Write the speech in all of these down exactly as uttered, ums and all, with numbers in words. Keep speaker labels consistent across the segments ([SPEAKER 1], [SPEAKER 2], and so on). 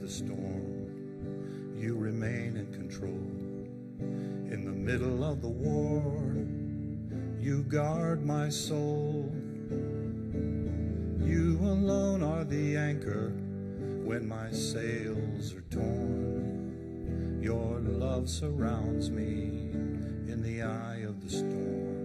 [SPEAKER 1] the storm, you remain in control. In the middle of the war, you guard my soul. You alone are the anchor when my sails are torn. Your love surrounds me in the eye of the storm.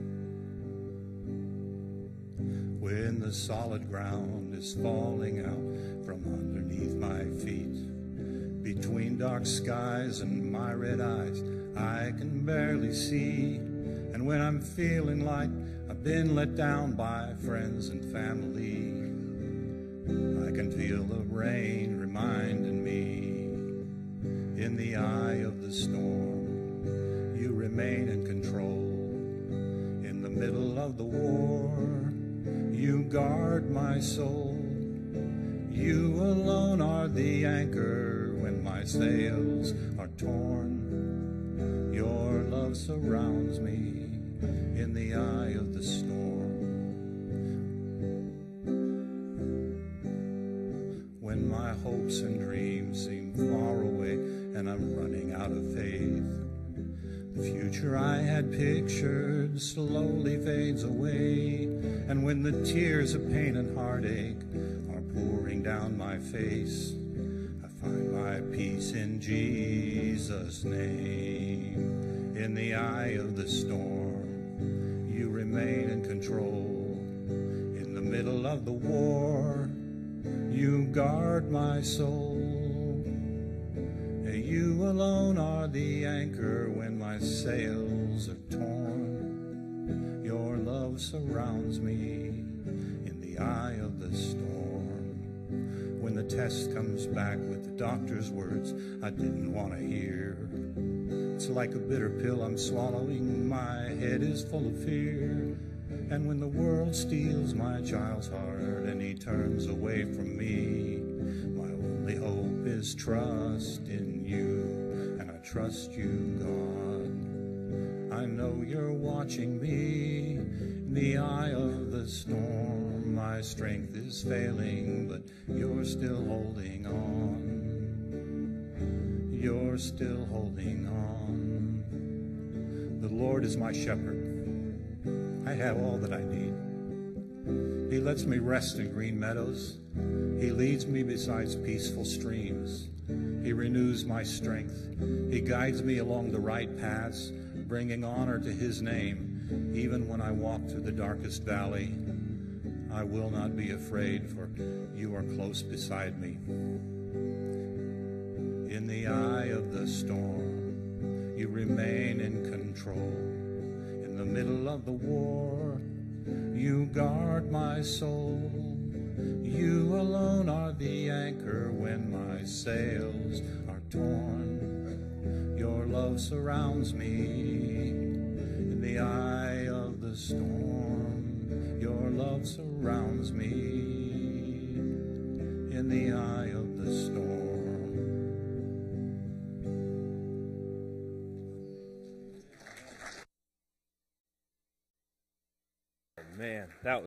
[SPEAKER 1] When the solid ground is falling out from underneath my feet, between dark skies and my red eyes, I can barely see. And when I'm feeling like I've been let down by friends and family, I can feel the rain reminding me. In the eye of the storm, you remain in control. In the middle of the war, you guard my soul. You alone are the anchor when my sails are torn. Your love surrounds me in the eye of the storm. When my hopes and dreams seem far away and I'm running out of faith, the future I had pictured slowly fades away. And when the tears of pain and heartache are pouring down my face, I find my peace in Jesus' name. In the eye of the storm, you remain in control. In the middle of the war, you guard my soul. You alone are the anchor when my sails are torn. Your love surrounds me in the eye of the storm. When the test comes back with the doctor's words I didn't want to hear, it's like a bitter pill I'm swallowing. My head is full of fear. And when the world steals my child's heart and he turns away from me, my only hope is trust in you, and I trust you, God. I know you're watching me in the eye of the storm. My strength is failing, but you're still holding on. You're still holding on. The Lord is my shepherd. I have all that I need. He lets me rest in green meadows. He leads me beside peaceful streams. He renews my strength. He guides me along the right paths, bringing honor to his name. Even when I walk through the darkest valley, I will not be afraid, for you are close beside me. In the eye of the storm, you remain in control. In the middle of the war, you guard my soul. You alone are the anchor when my sails are torn. Your love surrounds me in the eye of the storm. Your love surrounds me in the eye of the storm.
[SPEAKER 2] Man, that was